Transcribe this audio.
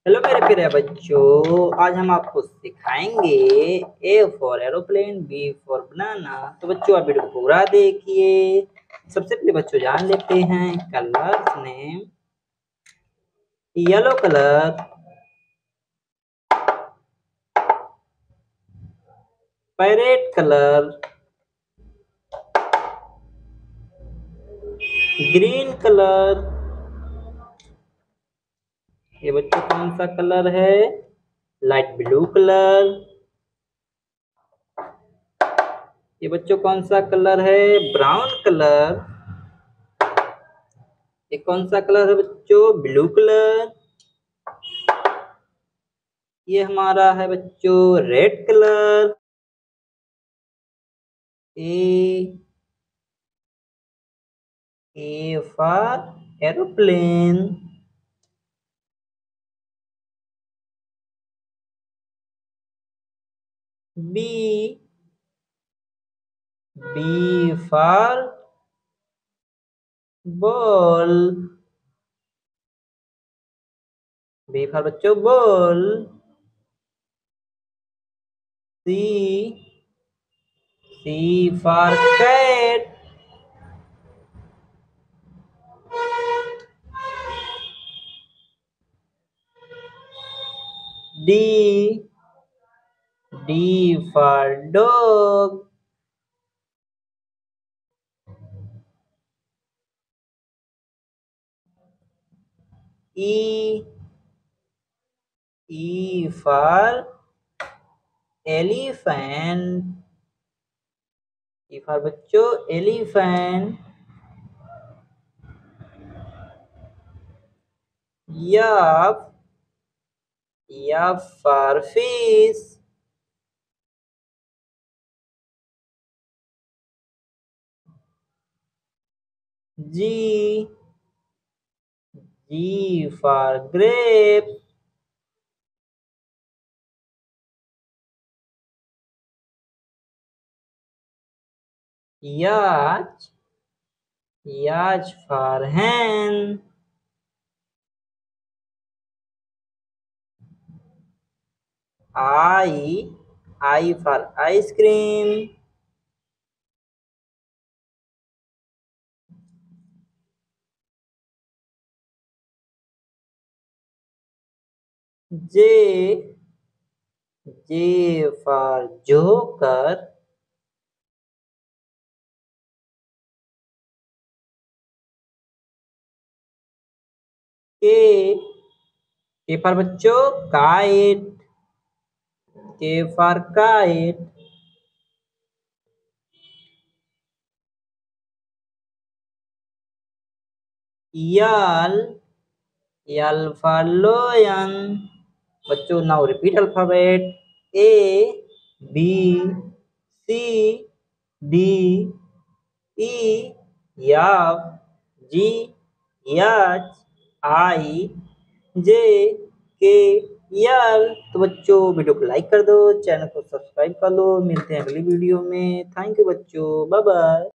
Hello मेरे प्यारे बच्चों, आज हम आपको सिखाएंगे A for aeroplane, B for banana. तो बच्चों आप वीडियो को पूरा देखिए। सबसे पहले बच्चों जान लेते हैं colours name. Yellow colour, parrot colour, green colour. ये बच्चों कौन सा कलर है? Light blue colour. ये बच्चों कौन सा कलर है? Brown colour. ये कौन सा कलर है बच्चों? Blue colour. ये हमारा है बच्चों red colour. A for aeroplane. B for ball. B for बच्चों ball. C for cat. D for dog. E for elephant. E for बच्चों elephant. F for fish. Ji for grape. Yacht for hen. I for ice cream. J for joker. K for बच्चों kite. K for kite. L for lion. बच्चों now repeat alphabet. A B C D E F G H I J K L। तो बच्चों video को like कर दो, channel को subscribe कर लो। मिलते हैं अगली वीडियो में। थैंक यू बच्चों, बाय बाय।